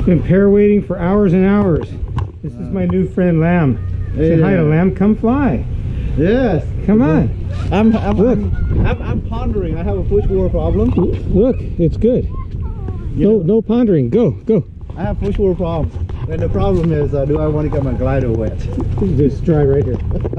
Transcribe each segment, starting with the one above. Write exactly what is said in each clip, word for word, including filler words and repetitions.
Been pair waiting for hours and hours. This is my new friend Lamb. Say Hey, hi to uh, Lamb. Come fly. Yes. Come on. I'm I'm, Look. I'm I'm I'm pondering. I have a push wheel problem. Look, it's good. No, no pondering. Go, go. I have push wheel problem. And the problem is, uh, do I want to get my glider wet? Just try right here.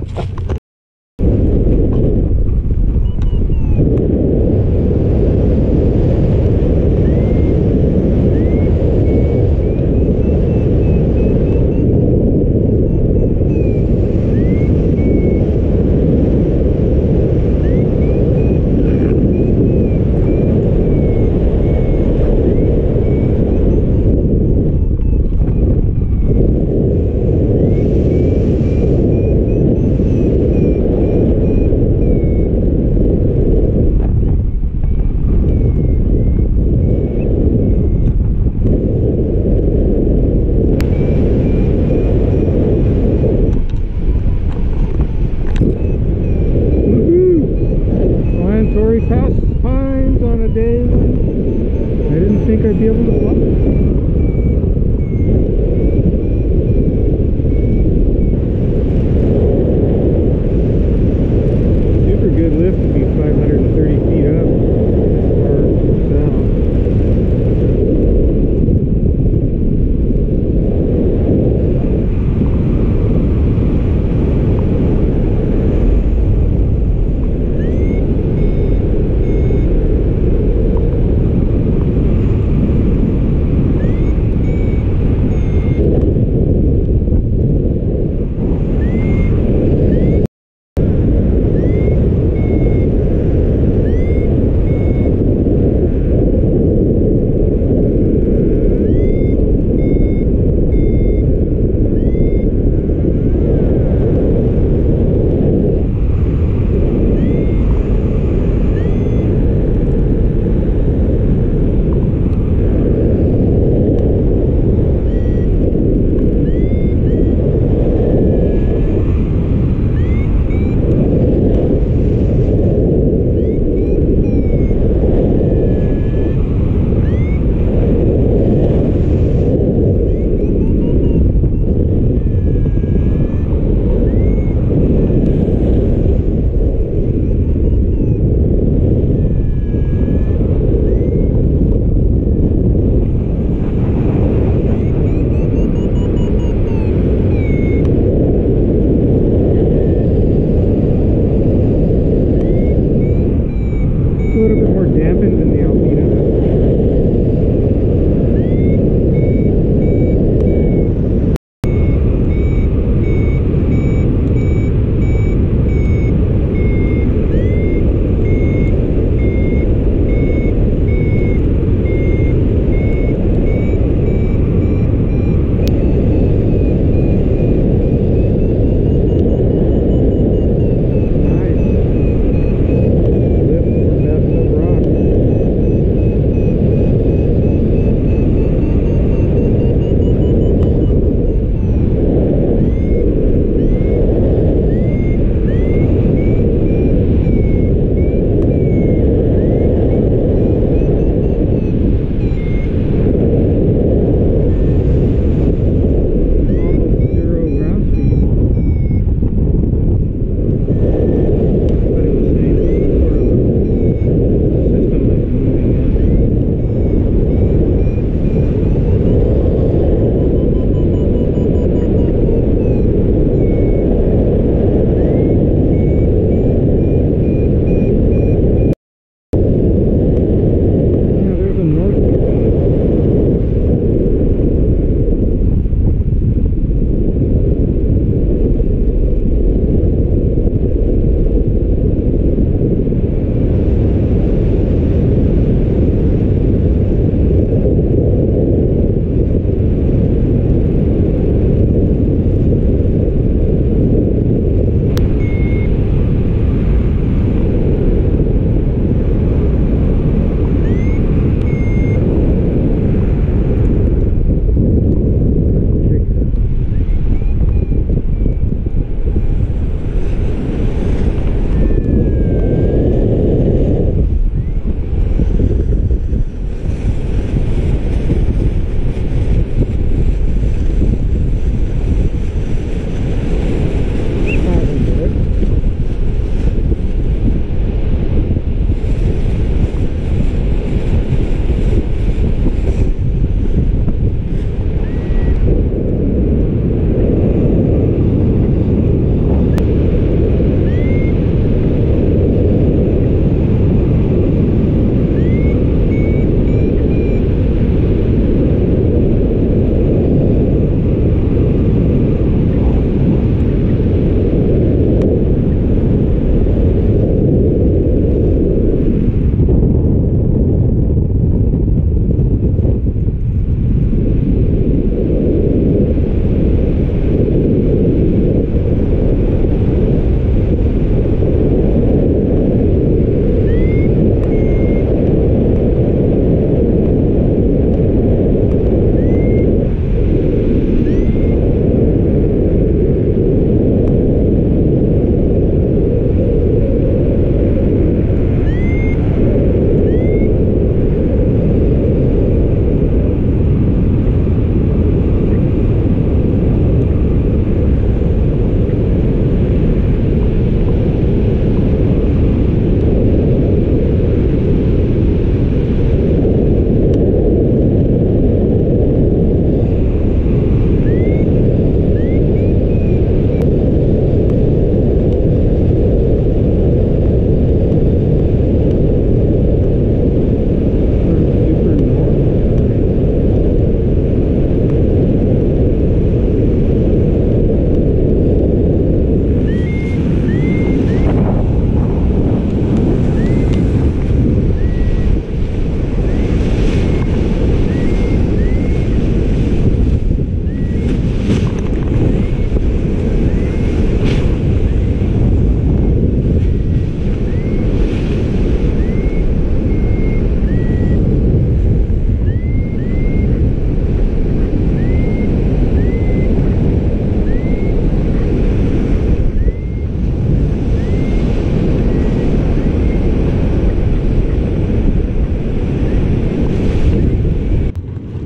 Torrey Pass Pines on a day when I didn't think I'd be able to fly. Super good lift to be five hundred thirty feet up or down.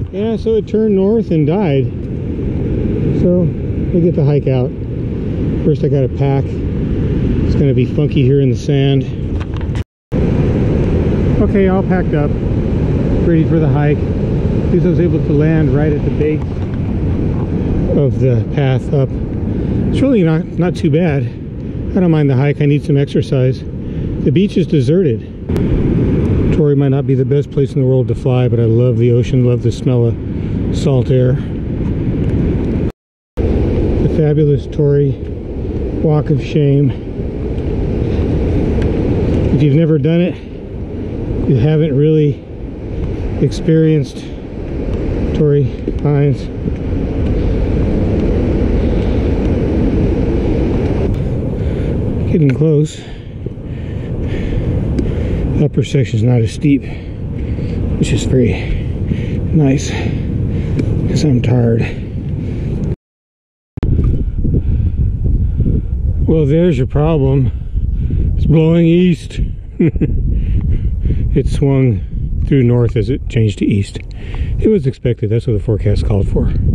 Yeah, so it turned north and died. So we'll get the hike out. First I gotta pack. It's gonna be funky here in the sand. Okay, all packed up, ready for the hike. At least I was able to land right at the base of the path up. It's really not, not too bad. I don't mind the hike, I need some exercise. The beach is deserted. Torrey might not be the best place in the world to fly, but I love the ocean, love the smell of salt air. The fabulous Torrey Walk of Shame. If you've never done it, you haven't really experienced Torrey Pines. Getting close. Upper section's not as steep, which is very nice because I'm tired. Well, there's your problem. It's blowing east. It swung through north as it changed to east. It was expected. That's what the forecast called for.